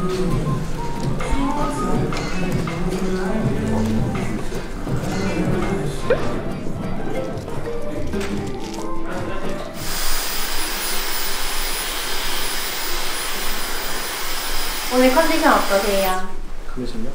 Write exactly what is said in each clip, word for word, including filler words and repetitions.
오늘 컨디션 어떠세요? 컨디션요?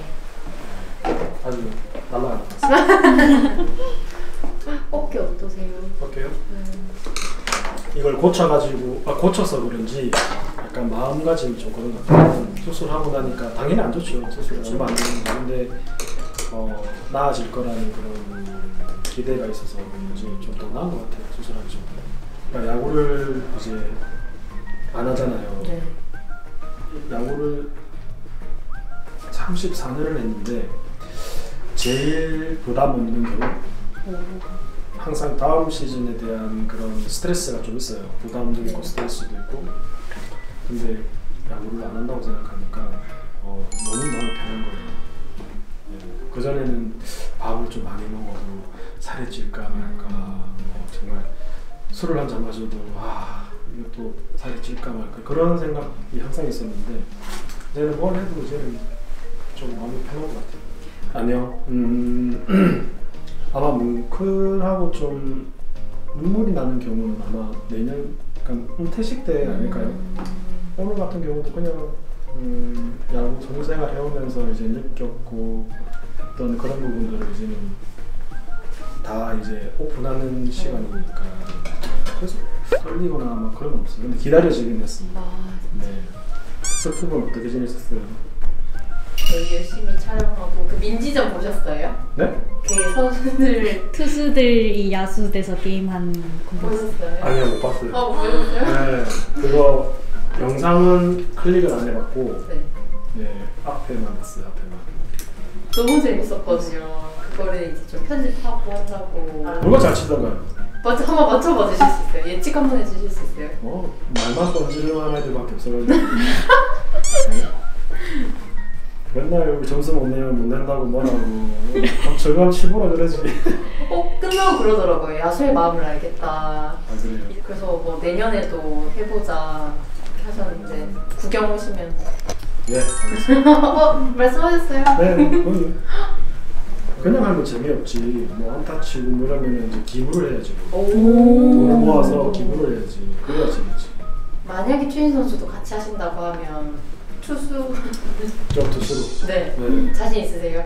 아주 날라갔어요. 어깨 어떠세요? 어깨요? 음. 이걸 고쳐가지고, 아, 고쳐서 그런지 약간 마음가짐이 좀 그런 것 같아요. 수술하고 나니까 당연히 안 좋죠. 수술을 얼마 안 되는 건데 어, 나아질 거라는 그런 기대가 있어서 그런지 좀 더 나은 것 같아요. 수술하기 전에. 그러니까 야구를 이제 안 하잖아요. 네. 야구를 삼십사 년을 했는데 제일 부담 없는 경우 항상 다음 시즌에 대한 그런 스트레스가 좀 있어요. 부담도 있고 네. 스트레스도 있고. 근데 야구를 안 한다고 생각하니까 어, 너무 마음이 편한 거예요. 네. 그전에는 밥을 좀 많이 먹어도 살이 찔까 말까 뭐 정말 술을 한잔 마셔도 아 이것도 살이 찔까 말까 그런 생각이 항상 있었는데 이제는 뭘 해도 이제는 좀 마음이 편한 것 같아요. 아니요. 음, 아마 뭉클하고 좀 눈물이 나는 경우는 아마 내년 그러니까 은퇴식 때 아닐까요? 음. 오늘 같은 경우도 그냥 음, 야구 선수생활 해오면서 이제 느꼈고 했던 그런 부분들을 이제는 다 이제 오픈하는 시간이니까 그래서 떨리거나 막 그런 건 없어요. 근데 기다려지긴 했습니다. 아, 네. 슬프면 어떻게 지내셨어요? 네, 열심히 촬영하고 그 민지전 보셨어요? 네? 그 선수들 투수들이 야수 돼서 게임한 거 보셨어요? 아니요, 못 봤어요. 어, 보셨어요? 네, 그거 영상은 클릭을 안 해봤고 네. 네, 앞에만 봤어요. 앞에만. 너무 재밌었거든요. 그거를 이제 좀 편집하고 한다고. 누가 잘 치던가요? 맞아, 한번 맞춰봐 주실 수 있어요? 예측 한번 해주실 수 있어요? 어, 말만 던지려는 애들밖에 없어가지고. 네? 맨날 여기 점수 못 내면 못 낸다고 뭐라고. 그럼 저거 치보라 그러지. 꼭 끝나고 그러더라고요. 야수의 마음을 알겠다. 아, 그래요? 그래서 뭐 내년에도 해보자 하셨는데 구경 오시면. 네, 알겠습니다. 어, 말씀하셨어요? 네, 그냥 하면 재미없지. 뭐 안타 치고 뭐 이러면 이제 기부를 해야지. 돈을 모아서 기부를 해야지. 그래야 재밌지. 만약에 추인 선수도 같이 하신다고 하면 투수. 좀 투수로. 네. 네. 자신 있으세요?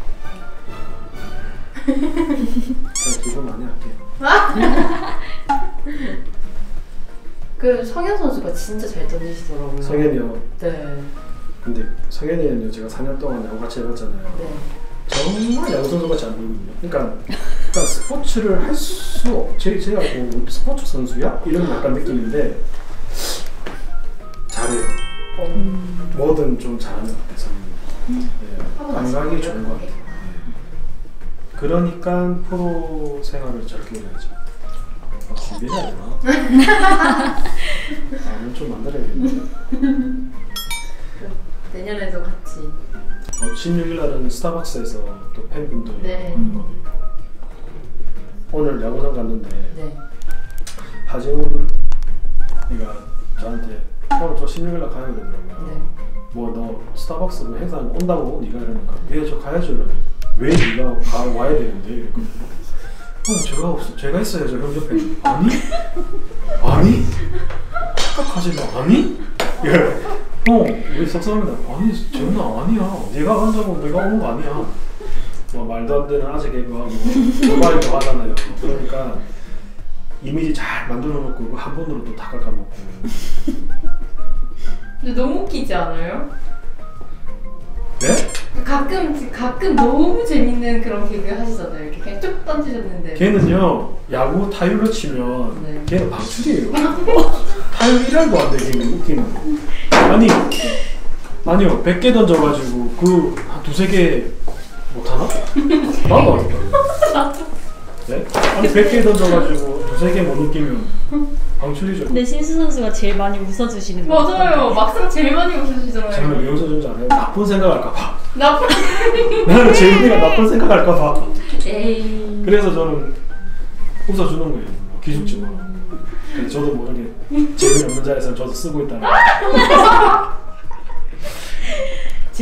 그냥 기부 많이 할게요. 그 성현 선수가 진짜 잘 던지시더라고요. 성현이요. 네. 근데 성현이는요 제가 사 년 동안 야구 같이 해봤잖아요. 네. 정말 야구 선수같이 안 보이거든요. 그러니까, 그러니까 스포츠를 할 수 없. 제 제가 뭐 스포츠 선수야? 이런 약간 느낌인데 잘해요. 음. 뭐든 좀 잘하는 것 같아서. 음. 네. 감각이 좋은 것 같아요. 네. 그러니까 프로 생활을 저렇게 해야죠. 아, 준비해야 되나? 아, 좀 만들어야겠네. 내년에도 같이. 어, 십육 일 날은 스타벅스에서 또 팬분들이 네. 오는 거. 오늘 야구장 갔는데 네. 하재훈이가 저한테 오늘 저 십육 일 날 가야 되더라고요. 네. 뭐 너 스타벅스 뭐 행사 온다고 네가 이러니까 예 저 가야죠 이러더니 왜 네가 가 와야 되는데 이랬거든요. 어 제가 없어 제가 있어야죠 형 옆에. 아니? 아니? 착각하지 마. 아니? 예. 형 우리 속상합니다. 아니 재훈아 아니야. 네가 간다고 내가 오는 거 아니야. 뭐 말도 안 되는 아재 개그하고 도발도 하잖아요. 그러니까 이미지 잘 만들어 놓고 한 번으로 또 다 깎아먹고. 근데 너무 웃기지 않아요? 네? 가끔 가끔 너무 재밌는 그런 개그 하시잖아요. 이렇게 그냥 쭉 던지셨는데. 걔는요 야구 타율로 치면 네. 걔는 방출이에요. 타율 일 할도 안 돼. 걔는 웃기는. 아니 아니요 백 개 던져가지고 그 한 두세 개 못하나? 나도 안 했다. 네? 아니 백 개 던져가지고 두세 개 못 느끼면 방출이죠. 근데 신수 선수가 제일 많이 웃어주시는 거 맞아요. 막상 제일 많이 웃으시잖아요. 저는 왜 웃어준지 알아요? 나쁜 생각할까봐. 나쁜. 나는 재훈이가 나쁜 생각할까봐. 에이. 그래서 저는 웃어주는 거예요. 뭐 기죽지 마. 그래서 저도 모르게 재훈이 없는 자리에서 저도 쓰고 있다는.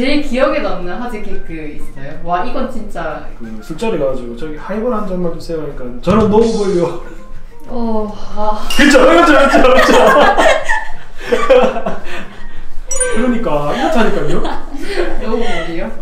제일 기억에 남는 화제 케이크 있어요? 와 이건 진짜 그 술자리 가가지고 저기 하이볼 한 잔만 주세요 하니까 저는 너무 걸려. 어... 아... 그쵸 그쵸 그쵸 그쵸. 그러니까 이렇다니까요. 너무 멀리요?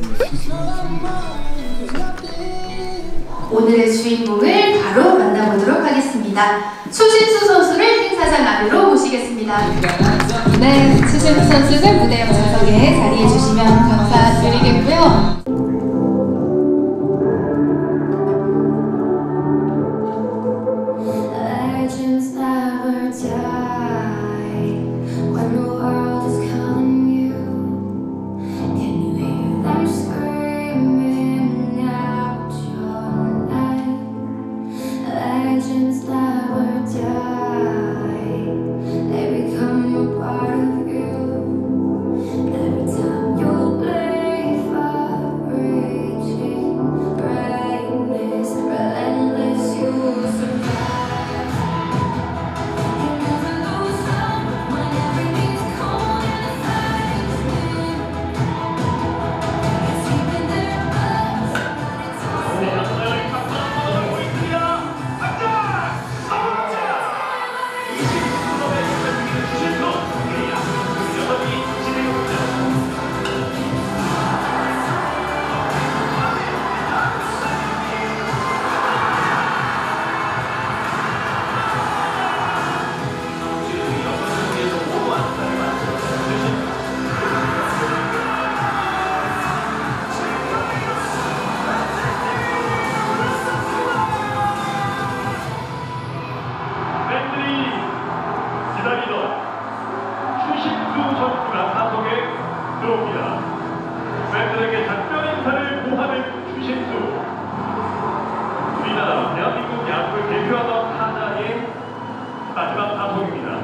오늘의 주인공을 바로 만나보도록 하겠습니다. 추신수 선수를 행사장 안으로 모시겠습니다. 네, 추신수 선수를 무대 옆좌석에 자리해 주시면 감사드리겠고요. 팬들에게 작별 인사를 고하는 추신수. 우리나라 대한민국 야구를 대표하던 타자의 마지막 타석입니다.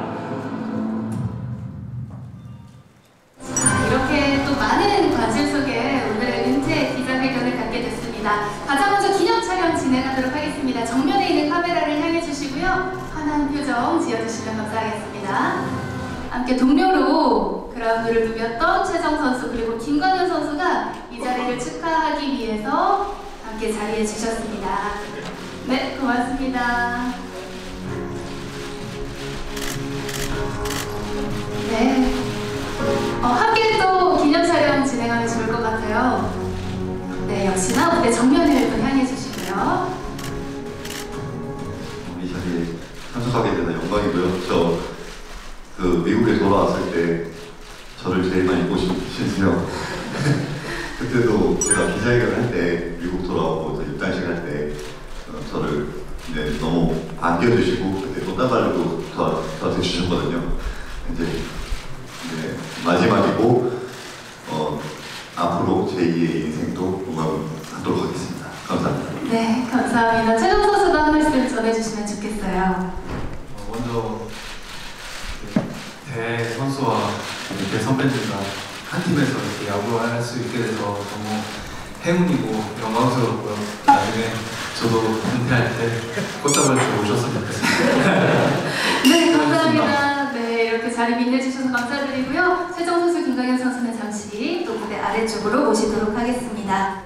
자, 이렇게 또 많은 관심 속에 오늘의 은퇴 기자회견을 갖게 됐습니다. 가장 먼저 기념 촬영 진행하도록 하겠습니다. 정면에 있는 카메라를 향해 주시고요. 환한 표정 지어주시면 감사하겠습니다. 함께 동료로 그라운드를 누볐던 최정 선수 그리고 김광현 선수가 이 자리를 축하하기 위해서 함께 자리해 주셨습니다. 네, 고맙습니다. 네, 어, 함께 또 기념 촬영 진행하면 좋을 것 같아요. 네, 역시나 무대 정면을 또 향해 주시고요. 이 자리에 참석하게 되는 영광이고요. 저 그 미국에 돌아왔을 때 저를 제일 많이 보신 신수영. 그때도 제가 기자회견을 할 때 미국 돌아오고 입단식 할 때 어, 저를 네, 너무 반겨주시고 그때 꽃다발도 더, 더 대주셨거든요. 이제 네, 마지막이고 어, 앞으로 제이의 인생도 응원하도록 하겠습니다. 감사합니다. 네, 감사합니다. 최정 선수도 한 말씀 전해주시면 좋겠어요. 어, 먼저 대 선수와 대 선배들과 한 팀에서 이렇게 야구할 수 있게 돼서 너무 행운이고 영광스럽고요. 나중에 저도 은퇴할 때 꽃다발 좀 오셨으면 좋겠습니다. 네, 감사합니다. 네, 이렇게 자리 빛내주셔서 감사드리고요. 최정 선수, 김광현 선수는 잠시 또 무대 아래쪽으로 모시도록 하겠습니다.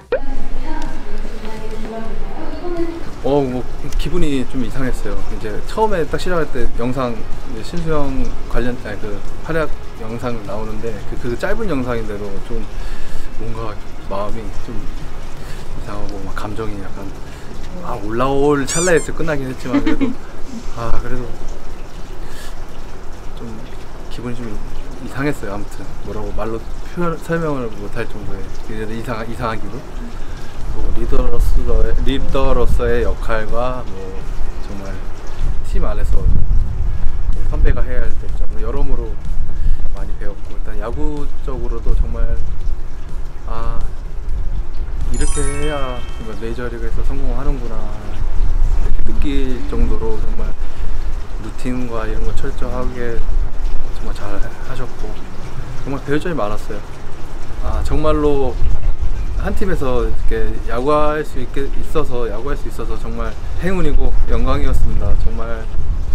어, 뭐 기분이 좀 이상했어요. 이제 처음에 딱 시작할 때 영상 신수영 관련 아니 그 활약 영상 나오는데 그, 그 짧은 영상인데도 좀 뭔가 마음이 좀 이상하고 막 감정이 약간 아 올라올 찰나에 끝나긴 했지만 그래도 아 그래도 좀 기분이 좀 이상했어요. 아무튼 뭐라고 말로 표현 설명을 못할 정도의 이상 이상한 기분. 뭐 리더로서의, 리더로서의 역할과 뭐 정말 팀 안에서 선배가 해야 할 점 여러모로 많이 배웠고 일단 야구적으로도 정말 아 이렇게 해야 메이저리그에서 성공하는구나 이렇게 느낄 정도로 정말 루틴과 이런 거 철저하게 정말 잘 하셨고 정말 배울 점이 많았어요. 아 정말로 한 팀에서 이렇게 야구할 수 있게 있어서 야구할 수 있어서 정말 행운이고 영광이었습니다. 정말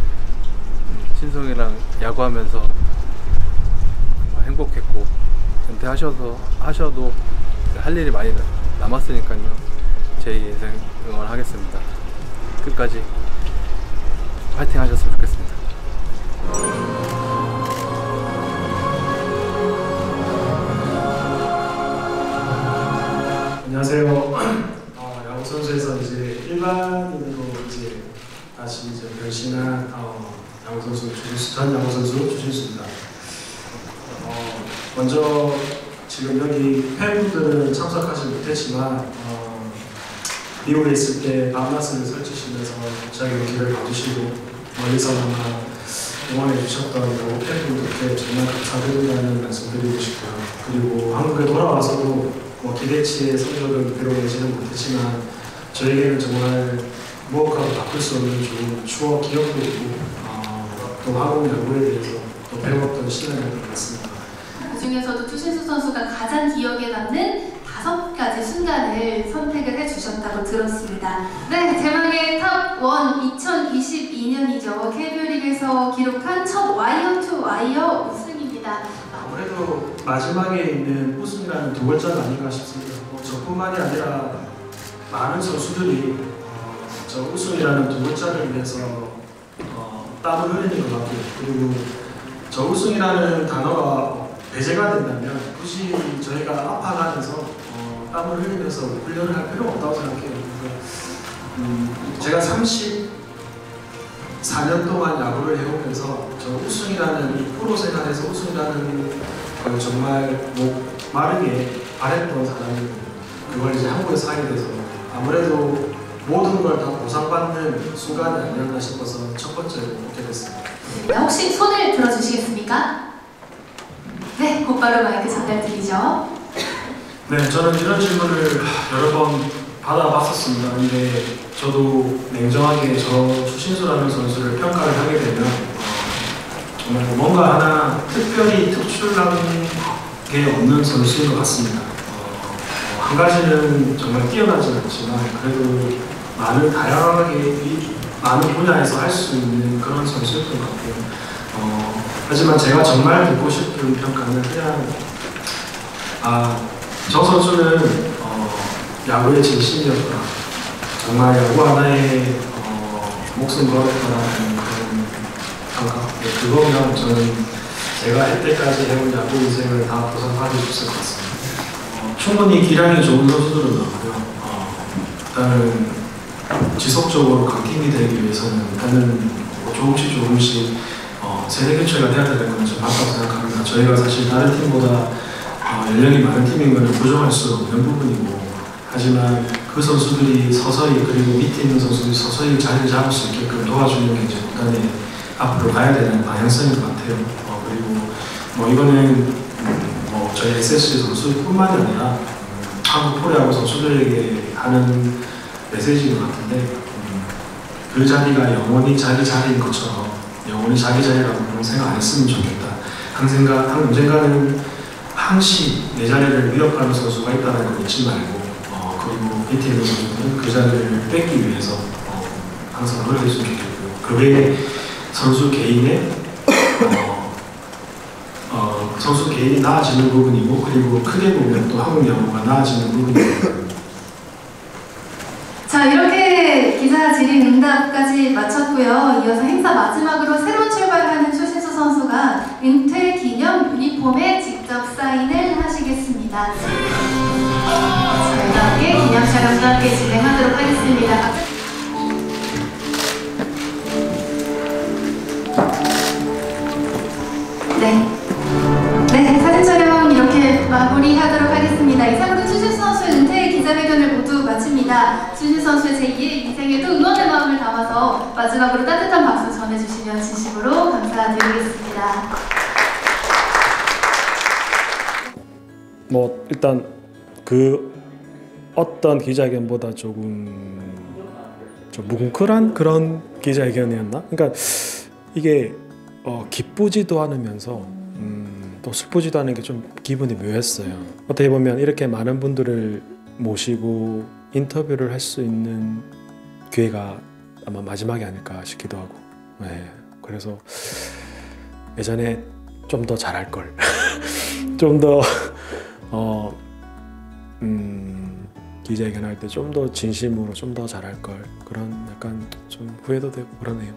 신성이랑 야구하면서 정말 행복했고 은퇴하셔서 하셔도 할 일이 많이 남았으니까요. 제 인생 응원하겠습니다. 끝까지 파이팅 하셨으면 좋겠습니다. 안녕하세요. 어, 야구 선수에서 이제 일반인으로 이제 다시 이제 변신한 어, 야구 선수 주신수, 전 야구 선수 주신수입니다. 어, 먼저 지금 여기 팬분들은 참석하지 못했지만 어, 미국에 있을 때 밤낮을 설치시면서 저희 경기를 봐주시고 멀리서나마 응원해 주셨던 팬분들께 정말 감사드린다는 말씀드리고 싶고요. 그리고 한국에 돌아와서도 뭐 기대치의 성적은 비록 내지는 못했지만 저에게는 정말 무엇과도 바꿀 수 없는 좋은 추억, 기억도 있고 어, 또 한국 야구에 대해서 또 배웠던 시간이 된 것 같습니다. 그 중에서도 추신수 선수가 가장 기억에 남는 다섯 가지 순간을 선택을 해주셨다고 들었습니다. 네, 제망의 탑 일 이천이십이 년이죠. 케이비오리그에서 기록한 첫 와이어 투 와이어 우승입니다. 아무래도 마지막에 있는 우승이라는 두 글자가 아닌가 싶습니다. 뭐 저뿐만이 아니라 많은 선수들이 어, 저 우승이라는 두 글자를 위해서 어, 땀을 흘리는 것 같고요. 그리고 저 우승이라는 단어가 배제가 된다면 굳이 저희가 아파가면서 어, 땀을 흘리면서 훈련을 할 필요가 없다고 생각해요. 그래서 음, 제가 삼십사 년 동안 야구를 해오면서 저 우승이라는 이 프로 생활에서 우승이라는 걸 정말 목 마르게 바랬던 사람이고 그걸 이제 한국에서 하게 돼서 아무래도 모든 걸 다 보상받는 순간이 아니었나 싶어서 첫 번째로 오게 됐습니다. 네, 혹시 손을 들어주시겠습니까? 네, 곧바로 마이크 전달드리죠. 네, 저는 이런 질문을 여러 번 받아봤었습니다. 근데 저도 냉정하게 저 추신수라는 선수를 평가를 하게 되면 어, 정말 뭔가 하나 특별히 특출난 게 없는 선수인 것 같습니다. 어, 어, 한 가지는 정말 뛰어나지 않지만 그래도 많은 다양하게 이 많은 분야에서 할 수 있는 그런 선수였던 것 같고요. 어, 하지만 제가 정말 듣고 싶은 평가는 그냥 아, 저 선수는 어, 야구의 진심이었다. 정말 야구 하나에 어, 목숨 걸었다라는 그런 감각. 네, 그거면 저는 제가 이때까지 해온 야구 인생을 다 보상받을 수 있을 것 같습니다. 어, 충분히 기량이 좋은 선수들은 나오고요. 어, 일단은 지속적으로 강팀이 되기 위해서는 일단은 조금씩 조금씩 어, 세대 교체가 돼야 되는 건 좀 맞다고 생각합니다. 저희가 사실 다른 팀보다 어, 연령이 많은 팀인 것은 부정할 수 없는 부분이고 하지만 그 선수들이 서서히 그리고 밑에 있는 선수들이 서서히 자리를 잡을 수 있게끔 도와주는 게 이제 구단에 앞으로 가야 되는 방향성인 것 같아요. 어, 그리고 뭐 이거는 음, 뭐 저희 에스에스지 선수뿐만이 아니라 음, 한국 프로야구 선수들에게 하는 메시지인 것 같은데 음, 그 자리가 영원히 자기 자리인 것처럼 영원히 자기 자리라고 생각 안 했으면 좋겠다. 항생가, 언젠가는 항시 내 자리를 위협하는 선수가 있다는 걸 잊지 말고 어, 그리고 밑에 있는 선수들은 그 자리를 뺏기 위해서 어, 항상 노력했으면 좋겠고요. 그 외에 선수 개인의 어, 어, 선수 개인이 나아지는 부분이고 그리고 크게 보면 또 한국 야구가 나아지는 부분이고 자, 이렇게 기자 질의 응답까지 마쳤고요. 이어서 행사 마지막으로 새로운 출발하는 추신수 선수가 은퇴 기념 유니폼에 직접 사인을 하시겠습니다. 저희가 함께 기념 촬영과 함께 진행하도록 하겠습니다. 네. 네, 사진 촬영 이렇게 마무리하도록 하겠습니다. 이상으로 추신수 선수의 은퇴 기자회견을 모두 마칩니다. 추신수 선수의 제이의 인생에도 응원의 마음을 담아서 마지막으로 따뜻한 박수 전해주시면 진심으로 감사드리겠습니다. 뭐 일단 그 어떤 기자회견보다 조금 좀 뭉클한 그런 기자회견이었나? 그러니까 이게 어, 기쁘지도 않으면서 음, 또 슬프지도 않은 게 좀 기분이 묘했어요. 어떻게 보면 이렇게 많은 분들을 모시고 인터뷰를 할 수 있는 기회가 아마 마지막이 아닐까 싶기도 하고 네, 그래서 예전에 좀 더 잘할 걸 좀 더 기자회견할 때 좀 더 진심으로 좀 더 잘할 걸 그런 약간 좀 후회도 되고 그러네요.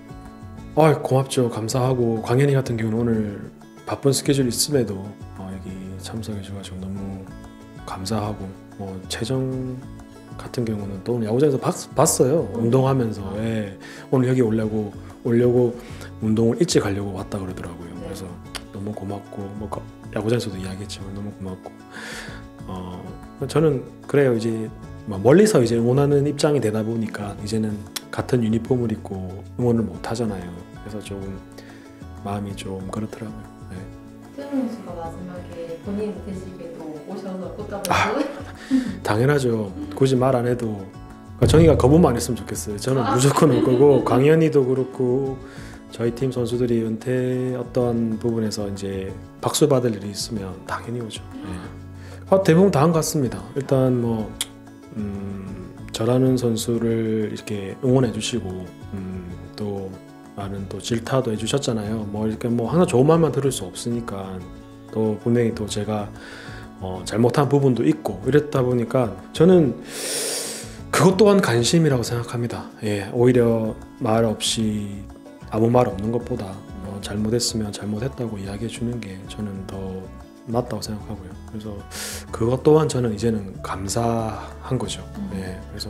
아 고맙죠. 감사하고 광현이 같은 경우는 오늘 바쁜 스케줄 있음에도 어, 여기 참석해줘가지고 너무 감사하고 뭐 최정 같은 경우는 또 오늘 야구장에서 봤, 봤어요. 운동하면서 예. 오늘 여기 오려고 오려고 운동을 일찍 가려고 왔다 그러더라고요. 그래서 너무 고맙고 뭐 야구장에서도 이야기했지만 너무 고맙고 어, 저는 그래요. 이제 멀리서 이제 응원하는 입장이 되다 보니까 이제는 같은 유니폼을 입고 응원을 못 하잖아요. 그래서 조금 마음이 좀 그렇더라고요. 네. 최종 선수가 마지막에 본인 되시게도 오셔서 꽃다발 아, 당연하죠. 굳이 말 안 해도 그러니까 정의가 거부만 안 했으면 좋겠어요. 저는 아. 무조건 올 거고 광현이도 그렇고 저희 팀 선수들이 은퇴 어떤 부분에서 이제 박수 받을 일이 있으면 당연히 오죠. 네. 아, 대부분 다 한 것 같습니다. 일단 뭐 음, 저라는 선수를 이렇게 응원해 주시고 음, 또 많은 또 질타도 해주셨잖아요. 뭐 이렇게 뭐 항상 좋은 말만 들을 수 없으니까 또 분명히 또 제가 어, 잘못한 부분도 있고 이랬다 보니까 저는 그것 또한 관심이라고 생각합니다. 예, 오히려 말 없이 아무 말 없는 것보다 어, 잘못했으면 잘못했다고 이야기해 주는 게 저는 더 맞다고 생각하고요. 그래서 그것 또한 저는 이제는 감사한 거죠. 예, 그래서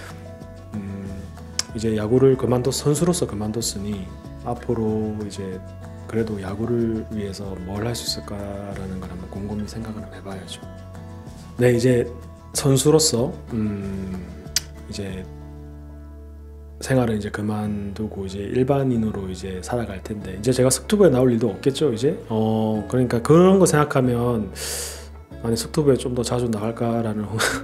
음, 이제 야구를 그만뒀 선수로서 그만뒀으니 앞으로 이제 그래도 야구를 위해서 뭘 할 수 있을까라는 걸 한번 곰곰이 생각을 해봐야죠. 네, 이제 선수로서 음, 이제 생활을 이제 그만두고 이제 일반인으로 이제 살아갈 텐데 이제 제가 스투브에 나올 일도 없겠죠. 이제 어 그러니까 그런 거 생각하면 아니 스투브에 좀 더 자주 나갈까라는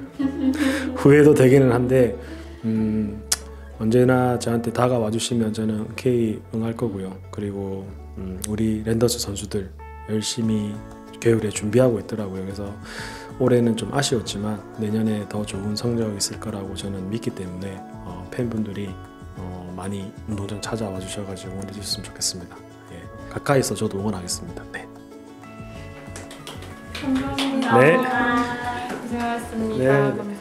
후회도 되기는 한데 음, 언제나 저한테 다가와 주시면 저는 흔쾌히 응할 거고요. 그리고 음, 우리 랜더스 선수들 열심히 겨울에 준비하고 있더라고요. 그래서 올해는 좀 아쉬웠지만 내년에 더 좋은 성적 있을 거라고 저는 믿기 때문에 어, 팬분들이 어, 많이 운동장 찾아와 주셔가지고 응원해 주셨으면 좋겠습니다. 예, 가까이서 저도 응원하겠습니다. 네. 감사합니다. 네. 고생하셨습니다. 네.